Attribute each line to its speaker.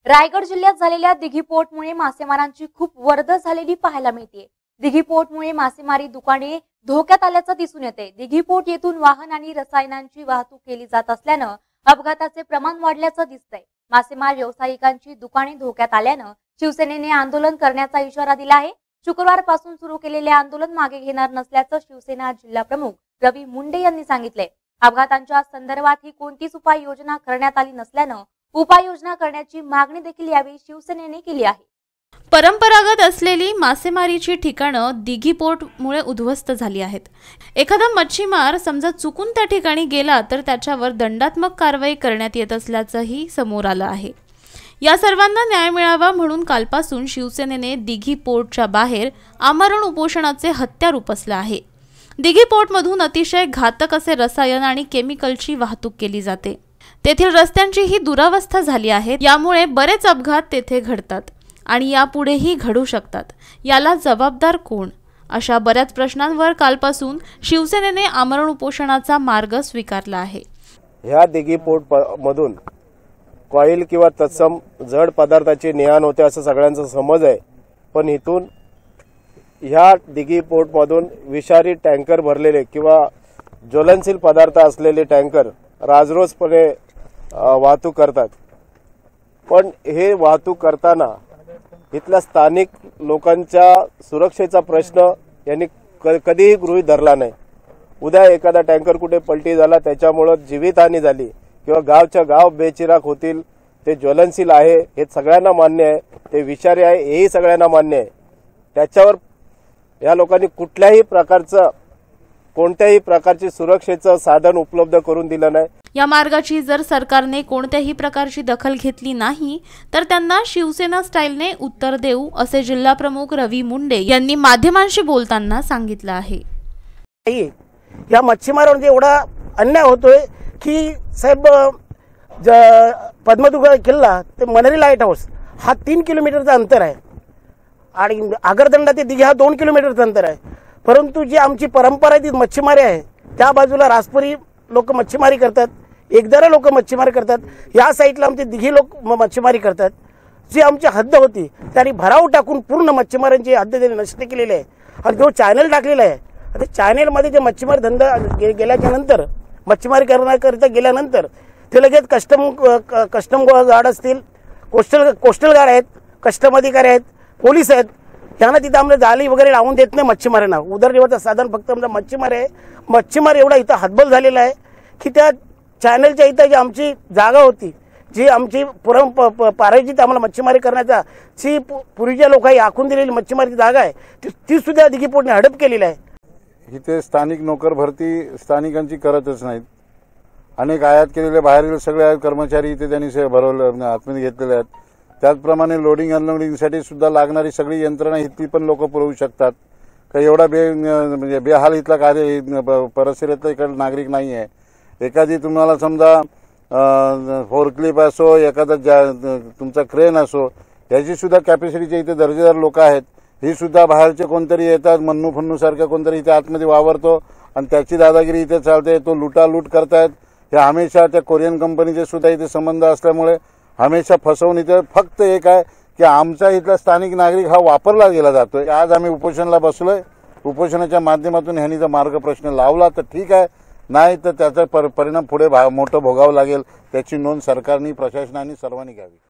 Speaker 1: रायगड जिल्ह्यात झालेल्या दिघीपोटमुळे मासेमारांची खूप वर्दळ झालेली पाहायला मिळते। दिघीपोटमुळे मासेमारी दुकाने धोक्यात आल्याचं दिसून येते। दिघीपोट येथून वाहन आणि रसायनांची वाहतूक केली जात असल्यानं अपघाताचे प्रमाण वाढल्याचं दिसतंय। मासेमार व्यावसायिकांची दुकाने धोक्यात आल्यानं शिवसेनेने आंदोलन करण्याचा इशारा दिला आहे। शुक्रवारपासून सुरू केलेले आंदोलन मागे घेणार नसल्याचं शिवसेना जिल्हा प्रमुख रवी मुंडे यांनी सांगितले। अपघातांच्या संदर्भात ही कोणतीच उपाययोजना करण्यात आली नसल्यानं उपाययोजना करण्याची मागणी देखील यावेळी शिवसेनेने केली आहे।
Speaker 2: परंपरागत असलेली मासेमारीची ठिकाणं दिघीपोटमुळे उद्ध्वस्त झाली आहेत। एखादा मच्छीमार समजा चुकून त्या ठिकाणी गेला तर त्याच्यावर दंडात्मक कारवाई करण्यात येत असल्याचंही समोर आलं आहे। या सर्वांना न्याय मिळावा म्हणून कालपासून शिवसेनेने दिघीपोटच्या बाहेर आमरण उपोषणाचे हत्यार उपसलं आहे। दिघीपोटमधून अतिशय घातक असे रसायन आणि केमिकलची वाहतूक केली जाते। तेथील रस्त्यांची ही दुरावस्था झाली आहे। यामुळे बरेच अपघात तेथे घडतात आणि यापुढेही घडू शकतात। याला जबाबदार कोण? अशा बऱ्याच प्रश्नांवर कालपासून शिवसेनेने आमरण उपोषणाचा मार्ग स्वीकारला आहे।
Speaker 3: ह्या दिघीपोट मधून कॉईल किंवा तत्सम जड पदार्थाची नेआण होते असं सगळ्यांचा समज आहे, पण इथून ह्या दिघीपोट मधून विषारी टँकर भरलेले किंवा ज्वलनशील पदार्थ असलेले टँकर राजरोजपणे वाहतूक करतात। पण हे वाहतूक करताना इथल्या स्थानिक लोकांच्या सुरक्षेचा प्रश्न यांनी कधीही गृहीत धरला नाही। उद्या एखादा टँकर कुठे पलटी झाला, त्याच्यामुळे जीवितहानी झाली किंवा गावच्या गाव बेचिराख होतील, ते ज्वलनशील आहे हे सगळ्यांना मान्य आहे, ते विषारी आहे हेही सगळ्यांना मान्य आहे। त्याच्यावर या लोकांनी कोणत्याही प्रकारची सुरक्षेचं साधन उपलब्ध करून दिलं नाही।
Speaker 2: या मार्गाची जर सरकारने कोणत्याही प्रकारची दखल घेतली नाही तर त्यांना शिवसेना स्टाईलने उत्तर देऊ असे जिल्हा प्रमुख रवी मुंडे यांनी माध्यमांशी बोलताना सांगितलं आहे।
Speaker 4: या मच्छीमारांवर एवढा अन्याय होतोय की साहेब, पद्मदुर्ग किल्ला ते मनेरी लाईट हाऊस हा 3 किलोमीटरचा अंतर आहे आणि आगरदंडा ते दिघी हा 2 किलोमीटरचा अंतर आहे। परंतु जी आमची परंपरा ती मच्छीमारी आहे, त्या बाजूला राजपुरी लोक मच्छीमारी करतात, एकदारा लोक मच्छीमारी करतात, या साईडला आमचे दिघी लोक मच्छीमारी करतात। जी आमची हद्द होती त्यांनी भराव टाकून पूर्ण मच्छीमारांची हद्द त्यांनी नष्ट केलेली आहे आणि जो चॅनल टाकलेला आहे, आता चॅनलमध्ये जे मच्छीमार धंदा गेल्याच्या नंतर मच्छीमारी करण्याकरिता गेल्यानंतर ते लगेच कस्टम गार्ड असतील, कोस्टल गार्ड आहेत, कस्टम अधिकारी आहेत, पोलीस आहेत, यांना तिथं आम्हाला जाळी वगैरे लावून देत नाही मच्छीमारांना। उदरनिर्वाहाचं साधन फक्त आमचा मच्छीमार आहे। मच्छीमार एवढा इथं हातबल झालेला आहे की त्या चॅनलच्या इथं जी आमची जागा होती, जी आमची पारायजित आम्हाला मच्छीमारी करण्याचा जी पूर्वीच्या लोकांनी आखून दिलेली मच्छीमारीची जागा आहे ती सुद्धा दिघीपोटने हडप केलेली आहे।
Speaker 5: इथे स्थानिक नोकर भरती स्थानिकांची करतच नाहीत। अनेक आयात केलेले बाहेरील सगळे कर्मचारी इथे त्यांनी भरवले आतमध्ये घेतलेले आहेत। त्याचप्रमाणे लोडिंग अनलोडिंगसाठी सुद्धा लागणारी सगळी यंत्रणा इथली पण लोक पुरवू शकतात का? एवढा बेहाल इथला कार्य परिसरातला इकडे नागरिक नाही आहे। एखादी तुम्हाला समजा फोरक्लिप असो, एखादा तुमचा क्रेन असो, याची सुद्धा कॅपॅसिटीचे इथे दर्जेदार लोक आहेत। ही सुद्धा बाहेरचे कोणतरी येतात, मन्नू फन्नू सारखा कोणतरी इथे आतमध्ये वावरतो आणि त्याची दादागिरी इथे चालते, तो लुटालूट करतायत। हे हमेशा त्या कोरियन कंपनीचे सुद्धा इथे संबंध असल्यामुळे हमेशा फसवून इथे फक्त एक आहे की आमचा इथला स्थानिक नागरिक हा वापरला गेला जातोय। आज आम्ही उपोषणाला बसलोय। उपोषणाच्या माध्यमातून ह्यांनी जर मार्ग प्रश्न लावला तर ठीक आहे, नाही तर त्याचा परिणाम पुढे मोठं भोगावं लागेल। त्याची नोंद सरकारने, प्रशासनाने सर्वांनी घ्यावी।